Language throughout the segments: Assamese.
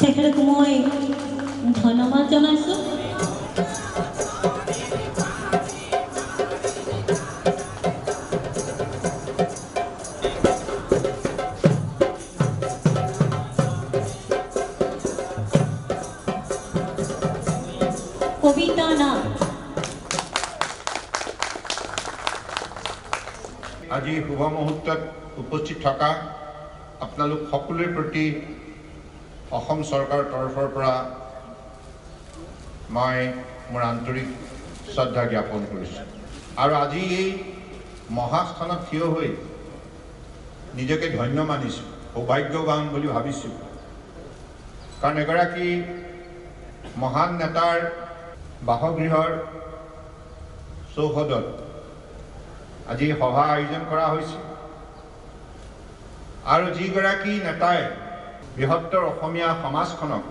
তেখেতক মই ধন্যবাদ জনাইছোঁ। কবিতা নাম আজি শুভ মুহূৰ্তত উপস্থিত থকা আপোনালোক সকলোৰে প্ৰতি অসম চৰকাৰৰ তৰফৰ পৰা মই মোৰ আন্তৰিক শ্ৰদ্ধা জ্ঞাপন কৰিছোঁ। আৰু আজি এই মহাস্থানত থিয় হৈ নিজকে ধন্য মানিছোঁ, সৌভাগ্যৱান বুলি ভাবিছোঁ। কাৰণ এগৰাকী মহান নেতাৰ বাসগৃহৰ চৌহদত আজি সভা আয়োজন কৰা হৈছে। আৰু যিগৰাকী নেতাই বৃহত্তৰ অসমীয়া সমাজখনক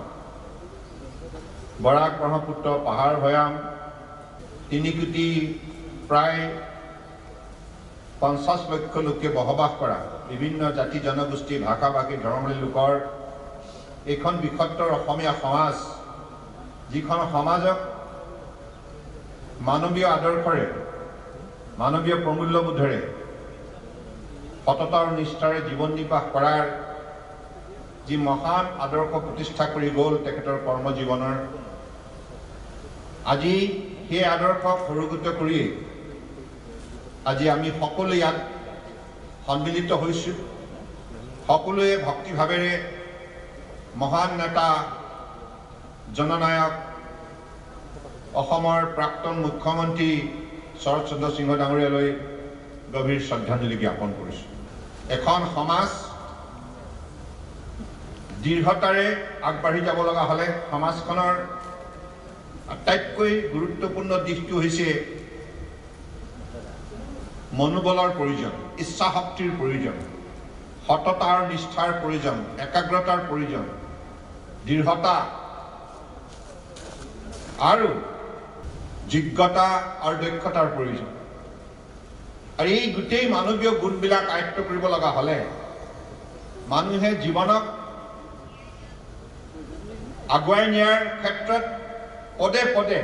বৰাক ব্ৰহ্মপুত্ৰ পাহাৰ ভৈয়াম 3 কোটি প্ৰায় 50 লক্ষ লোকে বসবাস কৰা বিভিন্ন জাতি জনগোষ্ঠী ভাষা ভাষী ধৰ্মাৱলী লোকৰ এইখন বৃহত্তৰ অসমীয়া সমাজ, যিখন সমাজক মানৱীয় আদৰ্শৰে মানৱীয় প্ৰমূল্যবোধেৰে সততা আৰু নিষ্ঠাৰে জীৱন নিৰ্বাহ কৰাৰ যি মহান আদৰ্শ প্ৰতিষ্ঠা কৰি গ'ল তেখেতৰ কৰ্মজীৱনৰ, আজি সেই আদৰ্শক সৰুগত কৰি আজি আমি সকলো ইয়াত সন্মিলিত হৈছোঁ। সকলোৱে ভক্তিভাৱেৰে মহান নেতা জননায়ক অসমৰ প্ৰাক্তন মুখ্যমন্ত্ৰী শৰৎ চন্দ্ৰ সিংহ ডাঙৰীয়ালৈ গভীৰ শ্ৰদ্ধাঞ্জলি জ্ঞাপন কৰিছোঁ। এখন সমাজ দৃঢ়তাৰে আগবাঢ়ি যাব লগা হ'লে সমাজখনৰ আটাইতকৈ গুৰুত্বপূৰ্ণ দিশটো হৈছে মনোবলৰ প্ৰয়োজন, ইচ্ছা শক্তিৰ প্ৰয়োজন, সততা আৰু নিষ্ঠাৰ প্ৰয়োজন, একাগ্ৰতাৰ প্ৰয়োজন, দৃঢ়তা আৰু যোগ্যতা আৰু দক্ষতাৰ প্ৰয়োজন। আৰু এই গোটেই মানৱীয় গুণবিলাক আয়ত্ব কৰিব লগা হ'লে মানুহে জীৱনক আগুৱাই নিয়াৰ ক্ষেত্ৰত পদে পদে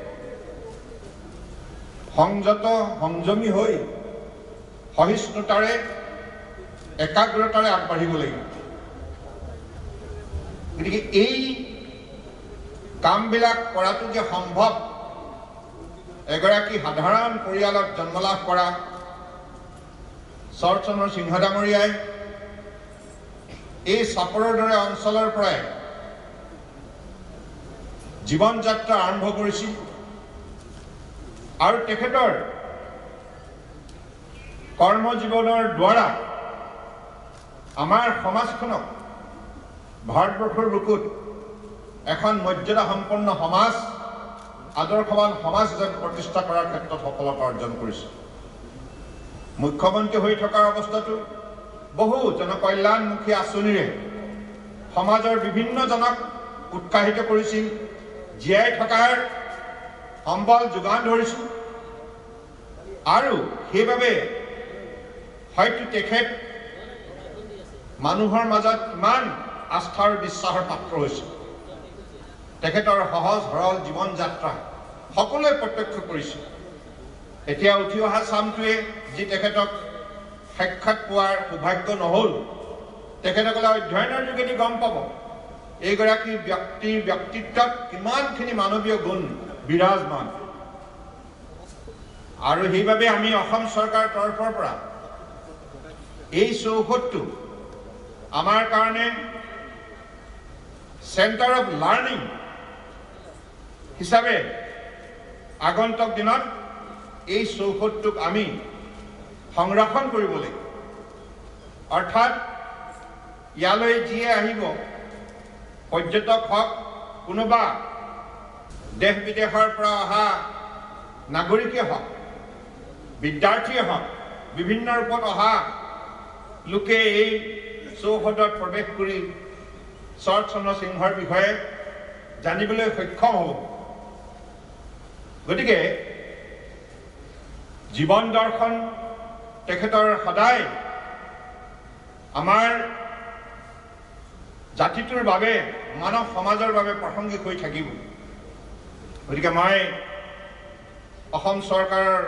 সংযত সংযমী হৈ সহিষ্ণুতাৰে একাগ্ৰতাৰে আগবাঢ়িব লাগিব। গতিকে এই কামবিলাক কৰাটো যে সম্ভৱ, এগৰাকী সাধাৰণ পৰিয়ালত জন্ম লাভ কৰা শৰৎ চন্দ্ৰ সিংহ ডাঙৰীয়াই এই চাপৰৰ দৰে অঞ্চলৰ পৰাই জীৱন যাত্ৰা আৰম্ভ কৰিছিল। আৰু তেখেতৰ কৰ্মজীৱনৰ দ্বাৰা আমাৰ সমাজখনক ভাৰতবৰ্ষৰ বুকুত এখন মৰ্যাদা সম্পন্ন সমাজ, আদৰ্শৱান সমাজ যেন প্ৰতিষ্ঠা কৰাৰ ক্ষেত্ৰত সফলতা অৰ্জন কৰিছে। মুখ্যমন্ত্ৰী হৈ থকাৰ অৱস্থাটো বহু জনকল্যাণমুখী আঁচনিৰে সমাজৰ বিভিন্নজনক উৎসাহিত কৰিছিল, জীয়াই থকাৰ সম্বল যোগান ধৰিছিল। আৰু সেইবাবে হয়তো তেখেত মানুহৰ মাজত ইমান আস্থা আৰু বিশ্বাসৰ পাত্ৰ হৈছিল। তেখেতৰ সহজ সৰল জীৱন যাত্ৰা সকলোৱে প্ৰত্যক্ষ কৰিছিল। এতিয়া উঠি অহা চামটোৱে যি তেখেতক সাক্ষাৎ পোৱাৰ সৌভাগ্য নহ'ল, তেখেতসকলে অধ্যয়নৰ যোগেদি গম পাব এইগৰাকী ব্যক্তিৰ ব্যক্তিত্বত কিমানখিনি মানৱীয় গুণ বিৰাজমান। আৰু সেইবাবে আমি অসম চৰকাৰৰ তৰফৰ পৰা এই চৌহদটো আমাৰ কাৰণে চেণ্টাৰ অফ লাৰ্ণিং হিচাপে আগন্তুক দিনত এই চৌহদটোক আমি সংৰক্ষণ কৰিব লাগিব। অৰ্থাৎ ইয়ালৈ যিয়ে আহিব, পৰ্যটক হওক, কোনোবা দেশ বিদেশৰ পৰা অহা নাগৰিকে হওক, বিদ্যাৰ্থীয়ে হওক, বিভিন্ন ৰূপত অহা লোকে এই চৌহদত প্ৰৱেশ কৰি শৰৎ চন্দ্ৰ সিংহৰ বিষয়ে জানিবলৈ সক্ষম হ'ব। গতিকে জীৱন দৰ্শন তেখেতৰ সদায় আমাৰ জাতিটোৰ বাবে মানৱ সমাজৰ বাবে প্ৰাসংগিক হৈ থাকিব। গতিকে মই অসম চৰকাৰৰ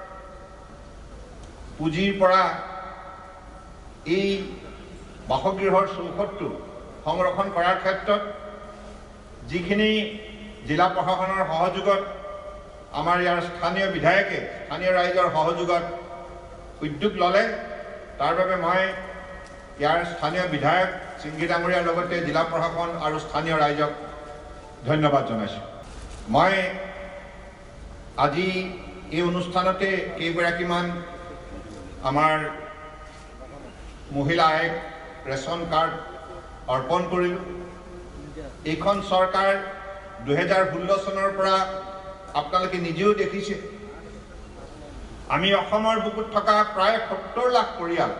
পুঁজিৰ পৰা এই বাসগৃহৰ চৌহদটো সংৰক্ষণ কৰাৰ ক্ষেত্ৰত যিখিনি জিলা প্ৰশাসনৰ সহযোগত আমাৰ ইয়াৰ স্থানীয় বিধায়কে স্থানীয় ৰাইজৰ সহযোগত উদ্যোগ ল'লে, তাৰ বাবে মই ইয়াৰ স্থানীয় বিধায়ক সিংঘি ডাঙৰীয়াৰ লগতে জিলা প্ৰশাসন আৰু স্থানীয় ৰাইজক ধন্যবাদ জনাইছোঁ। মই আজি এই অনুষ্ঠানতে কেইগৰাকীমান আমাৰ মহিলা আয়োগ ৰেচন কাৰ্ড অৰ্পণ কৰিলোঁ। এইখন চৰকাৰ 2016 চনৰ পৰা আপোনালোকে নিজেও দেখিছে, আমি অসমৰ বুকুত থকা প্ৰায় 70 লাখ পৰিয়াল,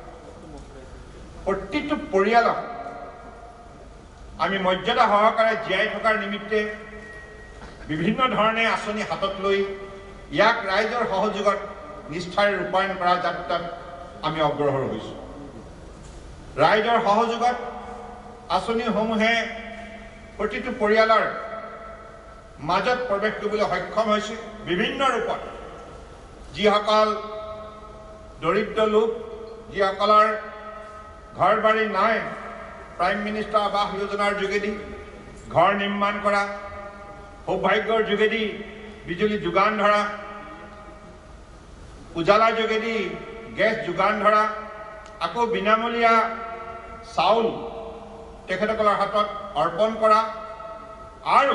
প্ৰতিটো পৰিয়ালক আমি মৰ্যাদা সহকাৰে জীয়াই থকাৰ নিমিত্তে বিভিন্ন ধৰণে আঁচনি হাতত লৈ ইয়াক ৰাইজৰ সহযোগত নিষ্ঠাৰে ৰূপায়ণ কৰা যাত্ৰাত আমি অগ্ৰসৰ হৈছোঁ। ৰাইজৰ সহযোগত আঁচনিসমূহে প্ৰতিটো পৰিয়ালৰ মাজত প্ৰৱেশ কৰিবলৈ সক্ষম হৈছে বিভিন্ন ৰূপত। যিসকল দৰিদ্ৰ লোক, যিসকলৰ ঘৰ বাৰী নাই, প্ৰাইম মিনিষ্টাৰ আৱাস যোজনাৰ যোগেদি ঘৰ নিৰ্মাণ কৰা, সৌভাগ্যৰ যোগেদি বিজুলী যোগান ধৰা, উজালাৰ যোগেদি গেছ যোগান ধৰা, আকৌ বিনামূলীয়া চাউল তেখেতসকলৰ হাতত অৰ্পণ কৰা, আৰু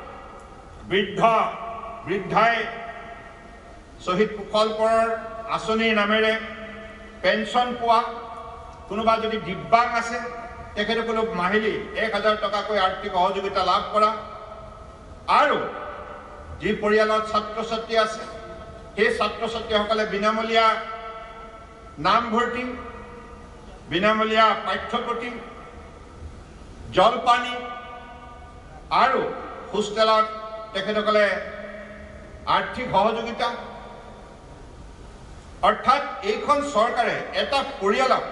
বৃদ্ধাই শ্বহীদ কুশলপৰৰ আঁচনিৰ নামেৰে পেঞ্চন পোৱা, কোনোবা যদি দিব্যাং আছে তেখেতসকলক মাহিলী 1000 টকাকৈ আৰ্থিক সহযোগিতা লাভ কৰা, আৰু যি পৰিয়ালত ছাত্ৰ ছাত্ৰী আছে সেই ছাত্ৰ ছাত্ৰীসকলে বিনামূলীয়া নামভৰ্তি, বিনামূলীয়া পাঠ্যপুথি, জলপানী আৰু হোষ্টেলত তেখেতসকলে আৰ্থিক সহযোগিতা। অৰ্থাৎ এইখন চৰকাৰে এটা পৰিয়ালক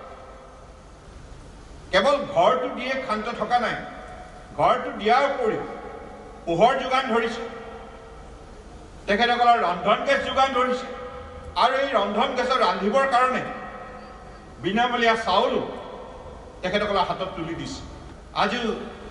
কেৱল ঘৰটো দিয়ে ক্ষান্ত থকা নাই, ঘৰটো দিয়াৰ উপৰিও পোহৰ যোগান ধৰিছে, তেখেতসকলৰ ৰন্ধন গেছ যোগান ধৰিছে, আৰু এই ৰন্ধন গেছৰ ৰান্ধিবৰ কাৰণে বিনামূলীয়া চাউলো তেখেতসকলৰ হাতত তুলি দিছে। আজিও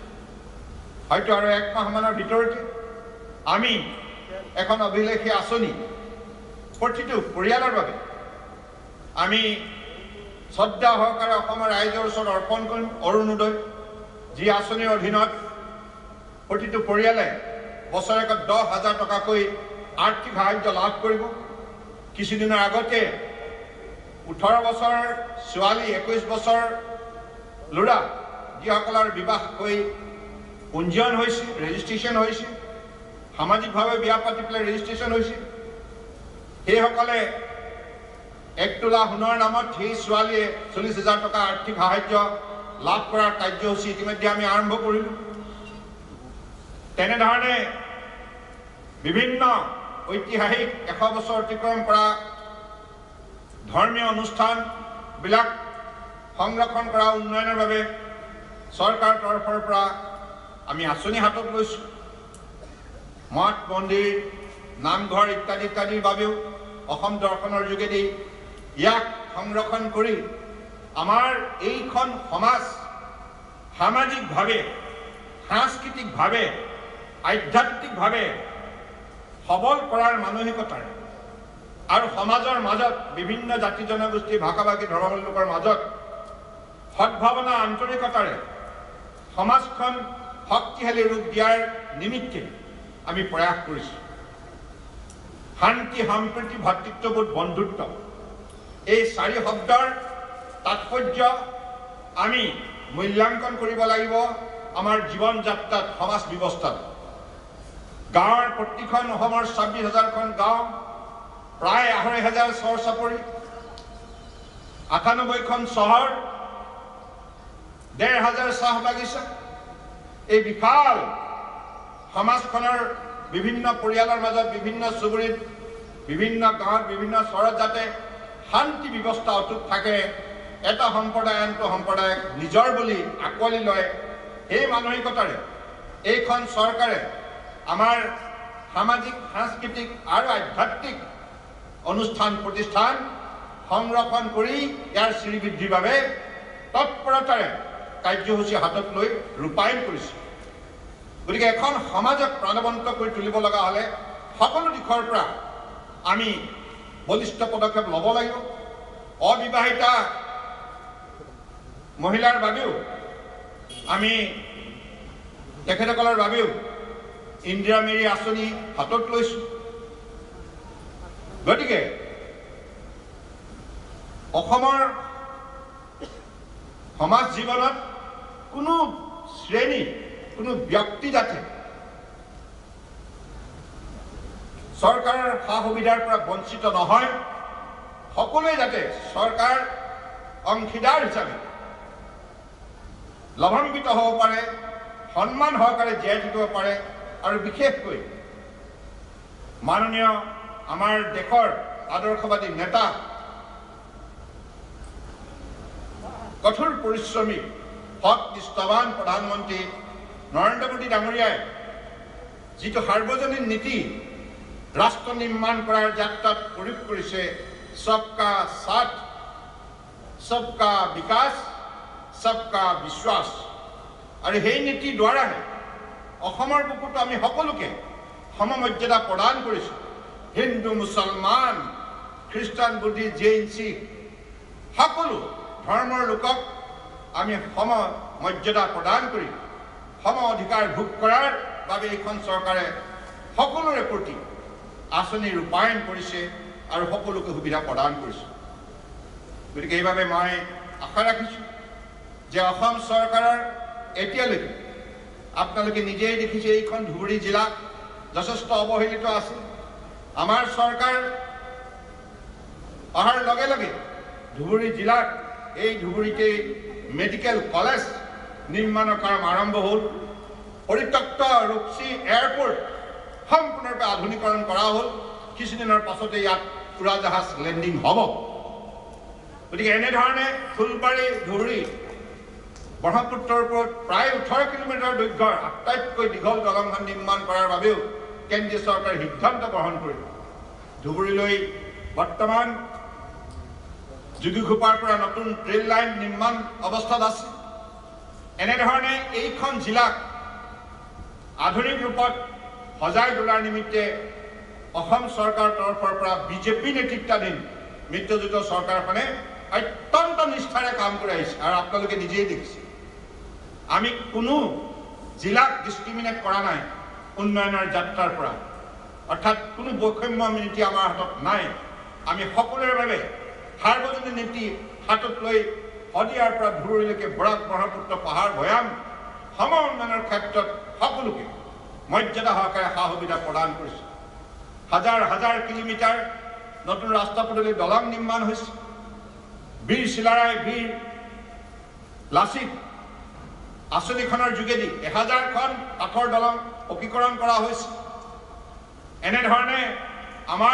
হয়তো আৰু 1 মাহমানৰ ভিতৰতে আমি এখন অভিলেখী আঁচনি প্ৰতিটো পৰিয়ালৰ বাবে আমি শ্ৰদ্ধা সহকাৰে অসমৰ ৰাইজৰ ওচৰত অৰ্পণ কৰিম। অৰুণোদয়, যি আঁচনিৰ অধীনত প্ৰতিটো পৰিয়ালে বছৰেকত 10,000 টকাকৈ আৰ্থিক সাহায্য লাভ কৰিব। কিছুদিনৰ আগতে 18 বছৰ ছোৱালী, 21 বছৰ ল'ৰা যিসকলৰ বিবাহ হৈ পঞ্জীয়ন হৈছে, ৰেজিষ্ট্ৰেশ্যন হৈছে, সামাজিকভাৱে বিয়া পাতি পেলাই ৰেজিষ্ট্ৰেশ্যন হৈছে, সেইসকলে 1 তোলা সোণৰ নামত সেই ছোৱালীয়ে 40,000 টকা আৰ্থিক সাহায্য লাভ কৰাৰ কাৰ্যসূচী ইতিমধ্যে আমি আৰম্ভ কৰিলোঁ। তেনেধৰণে বিভিন্ন ঐতিহাসিক 100 বছৰ অতিক্ৰম কৰা ধৰ্মীয় অনুষ্ঠানবিলাক সংৰক্ষণ কৰা, উন্নয়নৰ বাবে চৰকাৰৰ তৰফৰ পৰা আমি আঁচনি হাতত লৈছোঁ। মঠ মন্দিৰ, নামঘৰ ইত্যাদি ইত্যাদিৰ বাবেও অসম দৰ্শনৰ যোগেদি ইয়াক সংৰক্ষণ কৰি আমাৰ এইখন সমাজ সামাজিকভাৱে, সাংস্কৃতিকভাৱে, আধ্যাত্মিকভাৱে সবল কৰাৰ মানসিকতাৰে আৰু সমাজৰ মাজত বিভিন্ন জাতি জনগোষ্ঠী, ভাষা ভাষী, ধৰ্মৰ লোকৰ মাজত সদ্ভাৱনা, আন্তৰিকতাৰে সমাজখন শক্তিশালী ৰূপ দিয়াৰ নিমিত্তে আমি প্ৰয়াস কৰিছোঁ। শান্তি, সম্প্ৰীতি, ভাতৃত্ববোধ, বন্ধুত্ব, এই 4 শব্দৰ তাৎপৰ্য আমি মূল্যাংকন কৰিব লাগিব আমাৰ জীৱন যাত্ৰাত, সমাজ ব্যৱস্থাত। গাঁৱৰ প্ৰতিখন অসমৰ 26,000খন গাঁও, প্ৰায় 2,500 চৰ চাপৰি, 98খন চহৰ, 1,500 চাহ বাগিচা, এই বিশাল সমাজখনৰ বিভিন্ন পৰিয়ালৰ মাজত, বিভিন্ন চুবুৰীত, বিভিন্ন গাঁৱত, বিভিন্ন চহৰত যাতে শান্তি ব্যৱস্থা অটুট থাকে এটা সম্প্ৰদায় আনটো সম্প্ৰদায়ক নিজৰ বুলি আঁকোৱালি লয় সেই মানসিকতাৰে এইখন চৰকাৰে আমাৰ সামাজিক সাংস্কৃতিক আৰু আধ্যাত্মিক অনুষ্ঠান প্ৰতিষ্ঠান সংৰক্ষণ কৰি ইয়াৰ শ্ৰীবৃদ্ধিৰ বাবে তৎপৰতাৰে কাৰ্যসূচী হাতত লৈ ৰূপায়ণ কৰিছে গতিকে এখন সমাজক প্ৰাণৱন্ত কৰি তুলিব লগা হ'লে সকলো দিশৰ পৰা আমি বলিষ্ঠ পদক্ষেপ ল'ব লাগিব অবিবাহিতা মহিলাৰ বাবেও আমি তেখেতসকলৰ বাবেও ইন্দিৰা মেৰী আঁচনি হাতত লৈছোঁ গতিকে অসমৰ সমাজ জীৱনত কোনো শ্ৰেণী কোনো ব্যক্তি যাতে চৰকাৰৰ সা সুবিধাৰ পৰা বঞ্চিত নহয় সকলোৱে যাতে চৰকাৰ অংশীদাৰ হিচাপে লাভান্বিত হ'ব পাৰে সন্মান সহকাৰে জীয়াই থাকিব পাৰে আৰু বিশেষকৈ মাননীয় আমাৰ দেশৰ আদৰ্শবাদী নেতা কঠোৰ পৰিশ্ৰমী সৎ নিষ্ঠাৱান প্ৰধানমন্ত্ৰী নৰেন্দ্ৰ মোদী ডাঙৰীয়াই যিটো সাৰ্বজনীন নীতি ৰাষ্ট্ৰ নিৰ্মাণ কৰাৰ যাত্ৰাত প্ৰয়োগ কৰিছে সবকা সাথ সবকা বিকাশ সবকা বিশ্বাস আৰু সেই নীতিৰ দ্বাৰাহে অসমৰ বুকুত আমি সকলোকে সমমৰ্যাদা প্ৰদান কৰিছোঁ হিন্দু মুছলমান খ্ৰীষ্টান বুদ্ধিষ্ট জৈন শিখ সকলো ধৰ্মৰ লোকক আমি সমমৰ্যাদা প্ৰদান কৰি সম অধিকাৰ ভোগ কৰাৰ বাবে এইখন চৰকাৰে সকলোৰে প্ৰতি আঁচনি ৰূপায়ণ কৰিছে আৰু সকলোকে সুবিধা প্ৰদান কৰিছে গতিকে এইভাবে মই আশা ৰাখিছোঁ যে অসম চৰকাৰৰ এতিয়ালৈকে আপোনালোকে নিজেই দেখিছে এইখন ধুবুৰী জিলা যথেষ্ট অৱহেলিত আছে আমাৰ চৰকাৰ অহাৰ লগে লগে ধুবুৰী জিলাত এই ধুবুৰীতে মেডিকেল কলেজ নিৰ্মাণৰ কাম আৰম্ভ হ'ল পৰিত্যক্ত ৰূপসী এয়াৰপোৰ্ট সম্পূৰ্ণৰূপে আধুনিকৰণ কৰা হ'ল কিছুদিনৰ পাছতে ইয়াত উৰাজাহাজ লেণ্ডিং হ'ব গতিকে এনেধৰণে ফুলবাৰী ধুবুৰী ব্ৰহ্মপুত্ৰৰ ওপৰত প্ৰায় 18 কিলোমিটাৰ দৈৰ্ঘ্যৰ আটাইতকৈ দীঘল দলংখন নিৰ্মাণ কৰাৰ বাবেও কেন্দ্ৰীয় চৰকাৰে সিদ্ধান্ত গ্ৰহণ কৰিলে ধুবুৰীলৈ বৰ্তমান যোগীঘোপাৰ পৰা নতুন ৰেল লাইন নিৰ্মাণ অৱস্থাত আছে এনেধৰণে এইখন জিলাক আধুনিক ৰূপত সজাই তোলাৰ নিমিত্তে অসম চৰকাৰৰ তৰফৰ পৰা বিজেপি নেতৃত্বাধীন মিত্ৰজোঁট চৰকাৰখনে অত্যন্ত নিষ্ঠাৰে কাম কৰি আহিছে আৰু আপোনালোকে নিজেই দেখিছে আমি কোনো জিলাক ডিছক্ৰিমিনেট কৰা নাই উন্নয়নৰ যাত্ৰাৰ পৰা অৰ্থাৎ কোনো বৈষম্য নীতি আমাৰ হাতত নাই আমি সকলোৰে বাবে সাৰ্বজনীন নীতি হাতত লৈ শদিয়াৰ পৰা ধুবুৰীলৈকে বৰাক ব্ৰহ্মপুত্ৰ পাহাৰ ভৈয়াম সম উন্নয়নৰ ক্ষেত্ৰত সকলোকে মৰ্যাদা সহকাৰে সা সুবিধা প্ৰদান কৰিছে হাজাৰ হাজাৰ কিলোমিটাৰ নতুন ৰাস্তা পদূলি দলং নিৰ্মাণ হৈছে বীৰ চিলাৰায় বীৰ লাচিত আঁচনিখনৰ যোগেদি 1000খন কাঠৰ দলং পকীকৰণ কৰা হৈছে এনেধৰণে আমাৰ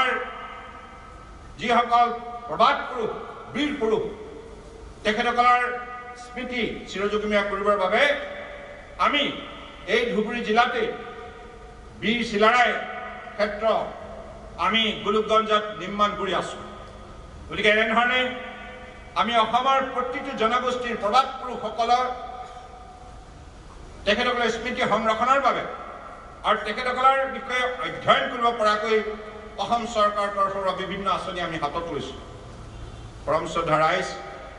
যিসকল প্ৰবাদ পুৰুষ বীৰ পুৰুষ তেখেতসকলৰ স্মৃতি চিৰযুগমীয়া কৰিবৰ বাবে আমি এই ধুবুৰী জিলাতে বীৰ চিলাৰায় ক্ষেত্ৰ আমি গোলোকগঞ্জত নিৰ্মাণ কৰি আছোঁ গতিকে এনেধৰণে আমি অসমৰ প্ৰতিটো জনগোষ্ঠীৰ প্ৰবাদ পুৰুষসকলৰ তেখেতসকলৰ স্মৃতি সংৰক্ষণৰ বাবে আৰু তেখেতসকলৰ বিষয়ে অধ্যয়ন কৰিব পৰাকৈ অসম চৰকাৰৰ তৰফৰ পৰা বিভিন্ন আঁচনি আমি হাতত লৈছোঁ পৰমশ্ৰদ্ধা ৰাইজ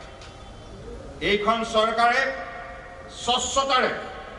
এইখন চৰকাৰে স্বচ্ছতাৰে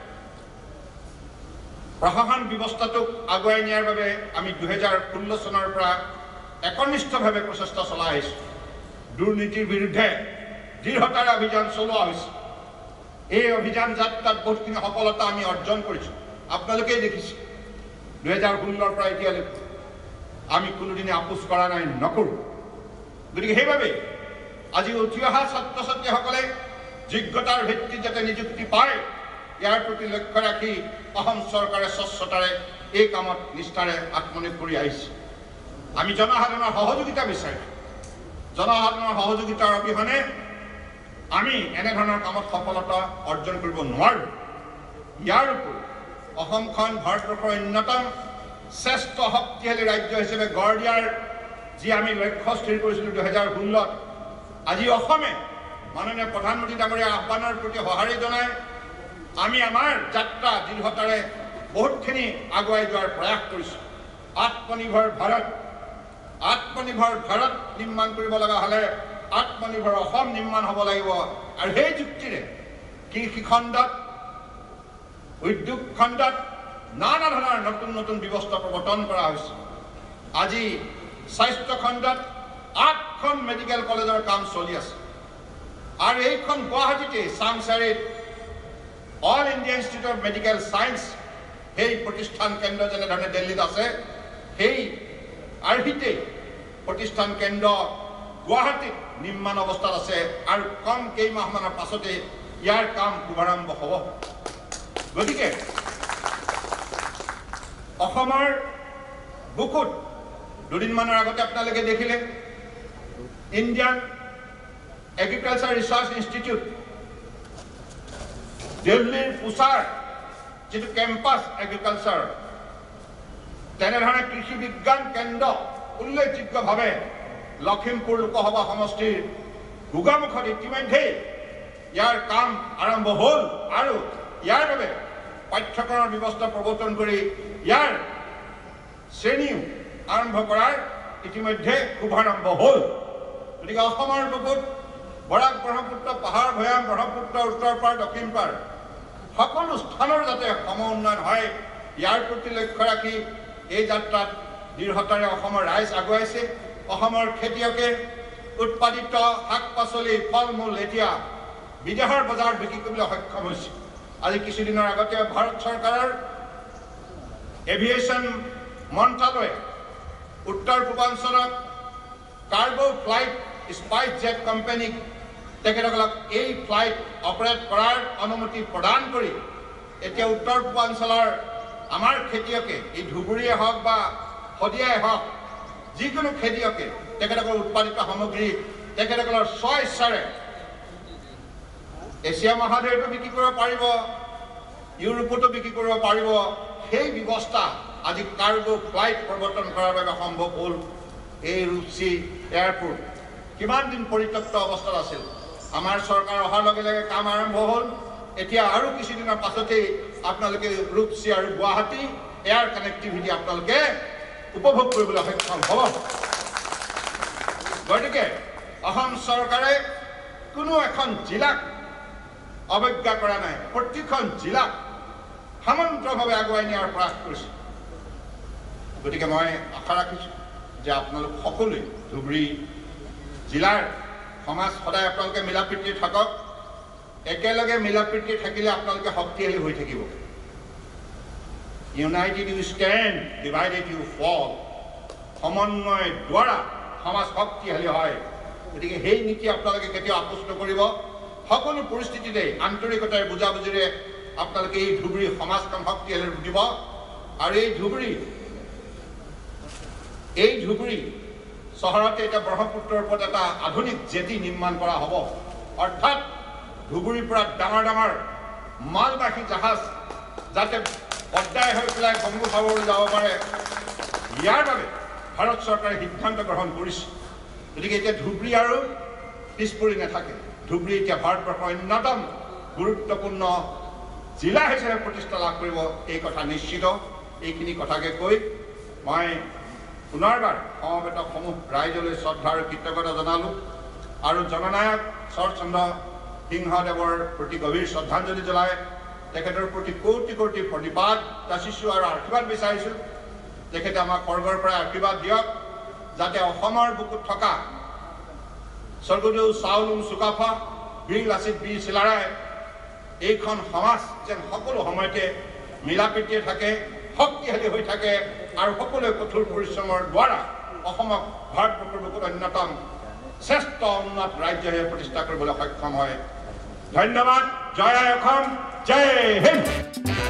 প্ৰশাসন ব্যৱস্থাটোক আগুৱাই নিয়াৰ বাবে আমি 2016 চনৰ পৰা একনিষ্ঠভাৱে প্ৰচেষ্টা চলাই আহিছোঁ দুৰ্নীতিৰ বিৰুদ্ধে দৃঢ়তাৰে অভিযান চলোৱা হৈছে এই অভিযান যাত্ৰাত বহুতখিনি সফলতা আমি অৰ্জন কৰিছোঁ আপোনালোকেই দেখিছে 2016 পৰা এতিয়ালৈকে আমি কোনোদিনে আপোচ কৰা নাই নকৰোঁ গতিকে সেইবাবে আজি উঠি অহা ছাত্ৰ ছাত্ৰীসকলে যোগ্যতাৰ ভিত্তিত যাতে নিযুক্তি পায় ইয়াৰ প্ৰতি লক্ষ্য ৰাখি অসম চৰকাৰে স্বচ্ছতাৰে এই কামত নিষ্ঠাৰে আত্মনিয়োগ কৰি আহিছে আমি জনসাধাৰণৰ সহযোগিতা বিচাৰিছোঁ জনসাধাৰণৰ সহযোগিতাৰ অবিহনে আমি এনেধৰণৰ কামত সফলতা অৰ্জন কৰিব নোৱাৰোঁ। ইয়াৰ উপৰি অসমখন ভাৰতবৰ্ষৰ অন্যতম শ্ৰেষ্ঠ শক্তিশালী ৰাজ্য হিচাপে গঢ় দিয়াৰ যি আমি লক্ষ্য স্থিৰ কৰিছিলোঁ 2016 আজি অসমে মাননীয় প্ৰধানমন্ত্ৰী ডাঙৰীয়াৰ আহ্বানৰ প্ৰতি সঁহাৰি জনাই আমি আমাৰ যাত্ৰা দৃঢ়তাৰে বহুতখিনি আগুৱাই যোৱাৰ প্ৰয়াস কৰিছোঁ। আত্মনিৰ্ভৰ ভাৰত নিৰ্মাণ কৰিব লগা হ'লে আত্মনিৰ্ভৰ অসম নিৰ্মাণ হ'ব লাগিব। আৰু সেই যুক্তিৰে কৃষি খণ্ডত উদ্যোগ খণ্ডত নানা ধৰণৰ নতুন নতুন ব্যৱস্থা প্ৰৱৰ্তন কৰা হৈছে। আজি স্বাস্থ্য খণ্ডত 8খন মেডিকেল কলেজৰ কাম চলি আছে। আৰু এইখন গুৱাহাটীতে চাংচাৰিত all India institute of medical science সেই প্ৰতিষ্ঠান কেন্দ্ৰ যেনেধৰণে দিল্লীত আছে সেই আৰ্হিতেই প্ৰতিষ্ঠান কেন্দ্ৰ গুৱাহাটীত নিৰ্মাণ অৱস্থাত আছে। আৰু কম কেইমাহমানৰ পাছতে ইয়াৰ কাম শুভাৰম্ভ হ'ব। গতিকে অসমৰ বুকুত দুদিনমানৰ আগতে আপোনালোকে দেখিলে ইণ্ডিয়ান এগ্ৰিকালচাৰ ৰিচাৰ্চ ইনষ্টিটিউট দিল্লীৰ পুছাৰ যিটো কেম্পাছ এগ্ৰিকালচাৰ তেনেধৰণে কৃষি বিজ্ঞান কেন্দ্ৰ উল্লেখযোগ্যভাৱে লখিমপুৰ লোকসভা সমষ্টিৰ গোগামুখত ইতিমধ্যেই ইয়াৰ কাম আৰম্ভ হ'ল। আৰু ইয়াৰ বাবে পাঠ্যক্ৰমৰ ব্যৱস্থা প্ৰৱৰ্তন কৰি ইয়াৰ শ্ৰেণীও আৰম্ভ কৰাৰ ইতিমধ্যে শুভাৰম্ভ হ'ল। গতিকে অসমৰ বুকুত বৰাক ব্ৰহ্মপুত্ৰ পাহাৰ ভৈয়াম ব্ৰহ্মপুত্ৰ উত্তৰ পাৰ দক্ষিণ পাৰ সকলো স্থানৰ যাতে সম উন্নয়ন হয় ইয়াৰ প্ৰতি লক্ষ্য ৰাখি এই যাত্ৰাত দৃঢ়তাৰে অসমৰ ৰাইজ আগুৱাইছে। অসমৰ খেতিয়কে উৎপাদিত শাক পাচলি ফল মূল এতিয়া বিদেশৰ বজাৰত বিক্ৰী কৰিবলৈ সক্ষম হৈছে। আজি কিছুদিনৰ আগতে ভাৰত চৰকাৰৰ এভিয়েশ্যন মন্ত্ৰালয়ে উত্তৰ পূৰ্বাঞ্চলত কাৰ্গো ফ্লাইট স্পাইচ জেট কোম্পানীক তেখেতসকলক এই ফ্লাইট অপাৰেট কৰাৰ অনুমতি প্ৰদান কৰি এতিয়া উত্তৰ পূৰ্বাঞ্চলৰ আমাৰ খেতিয়কে এই ধুবুৰীয়ে হওক বা শদিয়াই হওক যিকোনো খেতিয়কে তেখেতসকলৰ উৎপাদিত সামগ্ৰী তেখেতসকলৰ স্বইচ্ছাৰে এছিয়া মহাদেশতো বিক্ৰী কৰিব পাৰিব, ইউৰোপতো বিক্ৰী কৰিব পাৰিব। সেই ব্যৱস্থা আজি কাৰ্গো ফ্লাইট প্ৰৱৰ্তন কৰাৰ বাবে সম্ভৱ হ'ল। এই ৰূপসী এয়াৰপোৰ্ট কিমান দিন পৰিত্যক্ত অৱস্থাত আছিল। আমাৰ চৰকাৰ অহাৰ লগে লগে কাম আৰম্ভ হ'ল। এতিয়া আৰু কিছুদিনৰ পাছতেই আপোনালোকে ৰূপসী আৰু গুৱাহাটী এয়াৰ কানেক্টিভিটি আপোনালোকে উপভোগ কৰিবলৈ সক্ষম হ'ব। গতিকে অসম চৰকাৰে কোনো এখন জিলাক অৱজ্ঞা কৰা নাই, প্ৰতিখন জিলাক সমান্তৰালভাৱে আগুৱাই নিয়াৰ প্ৰয়াস কৰিছে। গতিকে মই আশা ৰাখিছোঁ যে আপোনালোক সকলোৱে ধুবুৰী জিলাৰ সমাজ সদায় আপোনালোকে মিলা প্ৰীতি থাকক। একেলগে মিলা প্ৰীতি থাকিলে আপোনালোকে শক্তিশালী হৈ থাকিব। United you stand, divided you fall. সমন্বয় দ্বাৰা সমাজ শক্তিশালী হয়। গতিকে সেই নীতি আপোনালোকে কেতিয়াও আপোচ নকৰিব। সকলো পৰিস্থিতিতে আন্তৰিকতাৰ বুজাবুজিৰে আপোনালোকে এই ধুবুৰী সমাজখন শক্তিশালী দিব। আৰু এই ধুবুৰী চহৰতে এতিয়া ব্ৰহ্মপুত্ৰৰ ওপৰত এটা আধুনিক জেটি নিৰ্মাণ কৰা হ'ব। অৰ্থাৎ ধুবুৰীৰ পৰা ডাঙৰ ডাঙৰ মালবাহী জাহাজ যাতে পদ্মাই হৈ পেলাই বংগোপসাগৰলৈ যাব পাৰে, ইয়াৰ বাবে ভাৰত চৰকাৰে সিদ্ধান্ত গ্ৰহণ কৰিছে। গতিকে এতিয়া ধুবুৰী আৰু পিছ পৰি নাথাকে। ধুবুৰী এতিয়া ভাৰতবৰ্ষৰ অন্যতম গুৰুত্বপূৰ্ণ জিলা হিচাপে প্ৰতিষ্ঠা লাভ কৰিব, এই কথা নিশ্চিত। এইখিনি কথাকে কৈ মই পুনৰবাৰ সমবেতসমূহ ৰাইজলৈ শ্ৰদ্ধা আৰু কৃতজ্ঞতা জনালোঁ। আৰু জননায়ক শৰৎচন্দ্ৰ সিংহদেৱৰ প্ৰতি গভীৰ শ্ৰদ্ধাঞ্জলি জনাই তেখেতৰ প্ৰতি কোটি কোটি প্ৰণিপাত যাচিছোঁ আৰু আশীৰ্বাদ বিচাৰিছোঁ। তেখেতে আমাক স্বৰ্গৰ পৰা আশীৰ্বাদ দিয়ক, যাতে অসমৰ বুকুত থকা স্বৰ্গদেউ চাওলুং চুকাফা, বীৰ লাচিত বীৰ চিলাৰায় এইখন সমাজ যেন সকলো সময়তে মিলা প্ৰীতিৰে থাকে, শক্তিশালী হৈ থাকে আৰু সকলোৱে কঠোৰ পৰিশ্ৰমৰ দ্বাৰা অসমক ভাৰতবৰ্ষৰ বুকুত অন্যতম শ্ৰেষ্ঠ উন্নত ৰাজ্য হিচাপে প্ৰতিষ্ঠা কৰিবলৈ সক্ষম হয়। ধন্যবাদ। জয় অসম, জয় হিন্দ।